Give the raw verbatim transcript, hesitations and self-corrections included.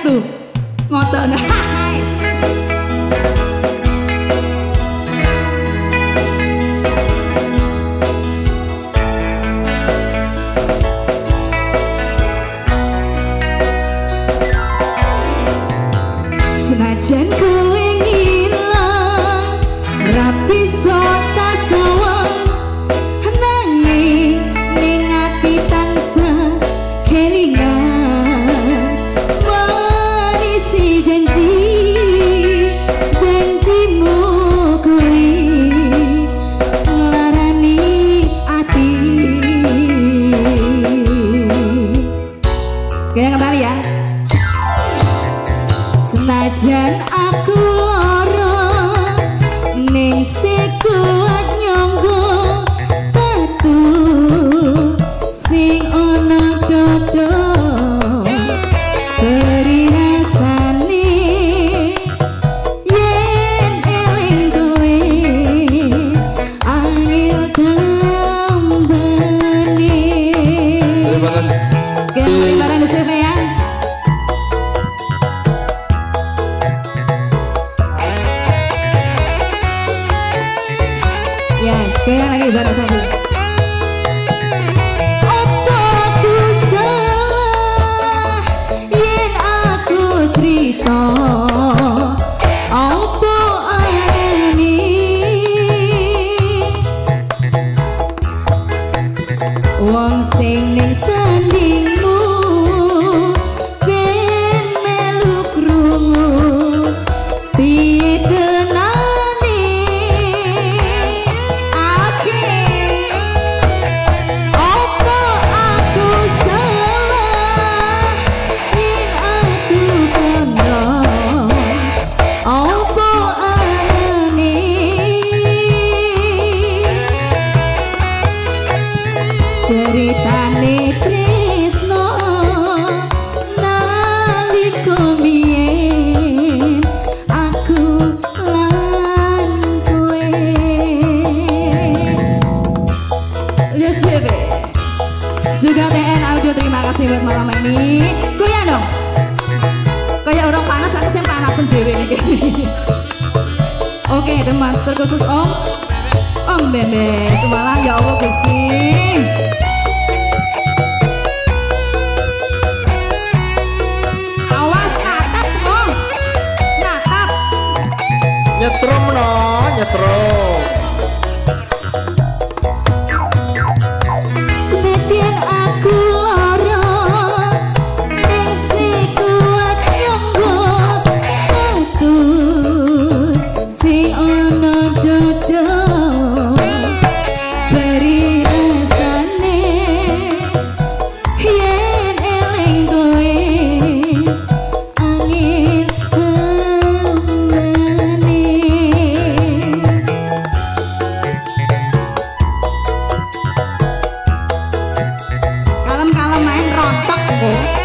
Saestu. Ngoten. Senajan kowe ngilang rapi sota sawang nanging ning ati tansah kelingan manisi janji janjimu kuwi nglarani ati. Oke, kembali ya. Senajan aku lara ning sekuat nyonggo tatu sing ana dodo beri rasane yen eling kowe angel kembali. Terima kasih. Oke, barang di sini ya. Yes, goyang lagi bareng satu. Apa aku salah yen aku cerita apa aneh wong sing ning sandingmu ben melu krungu piye tenane. Apa aku salah yen aku kondo apa aneh ceritane tresno nalika biyen aku lan kowe. Yes, baby. Juga T N Audio terima kasih buat malam ini. Goyang dong. Kayak orang panas aku sih panas sendiri nih. Oke, teman terkhusus Om Om Bebe semalam ya Allah Gusti. Awas natap Om. Natap. Nyetrum no, nyetrum. Senajan aku lara ning sekuat nyonggo tatu sing ana dodo beri rasane yen eling kowe angin kembali. Kalem-kalem main rontok kok.